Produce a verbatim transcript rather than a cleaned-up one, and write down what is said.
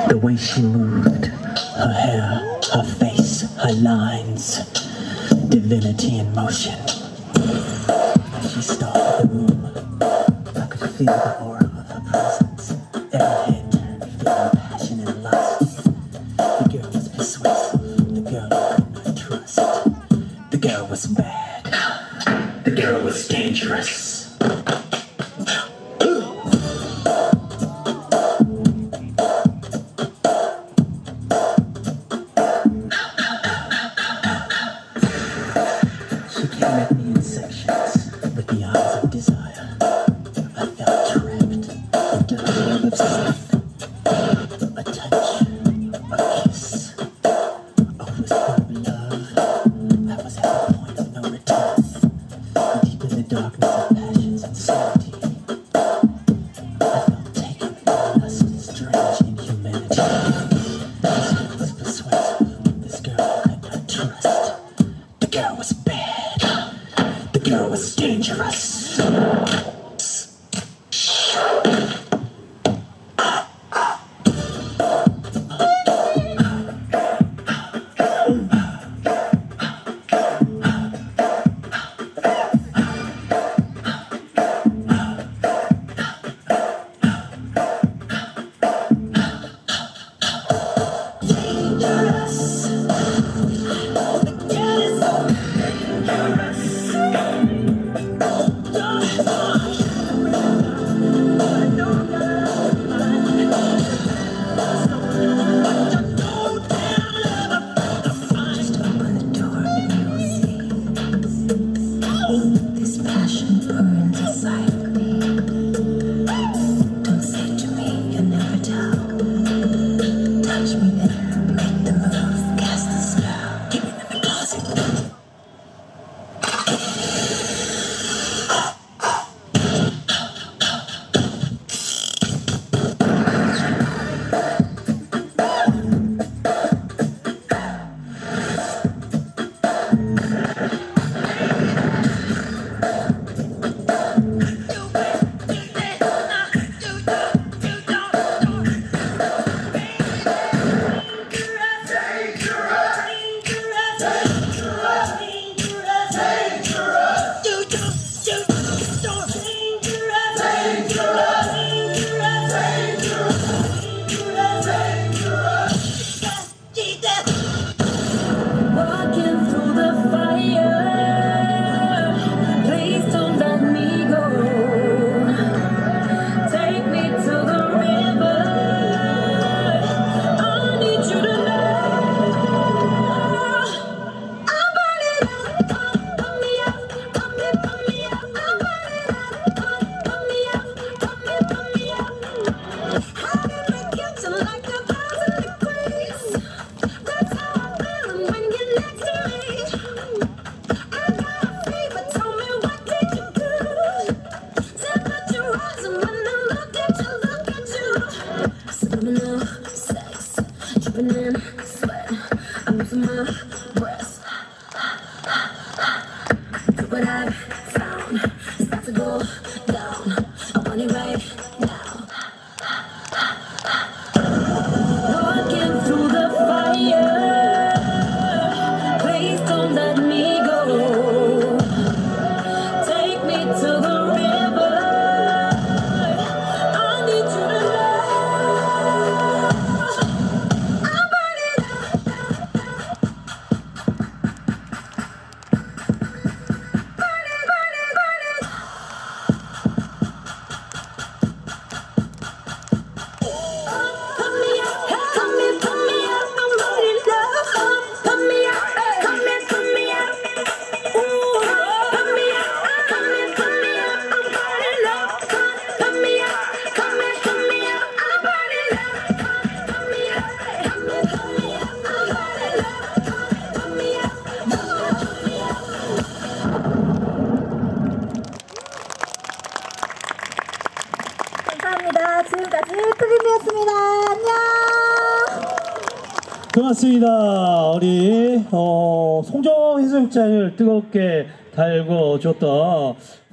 The way she moved, her hair, her face, her lines, divinity in motion. As she stalked the room, I could feel the aura of her presence. Every head turned, feeling passion and lust. The girl was persuasive, the girl I could not trust. The girl was bad, the girl was dangerous. 감사합니다. 지금까지 플림이었습니다. 안녕. 고맙습니다. 우리 어, 송정해수욕장을 뜨겁게 달궈줬던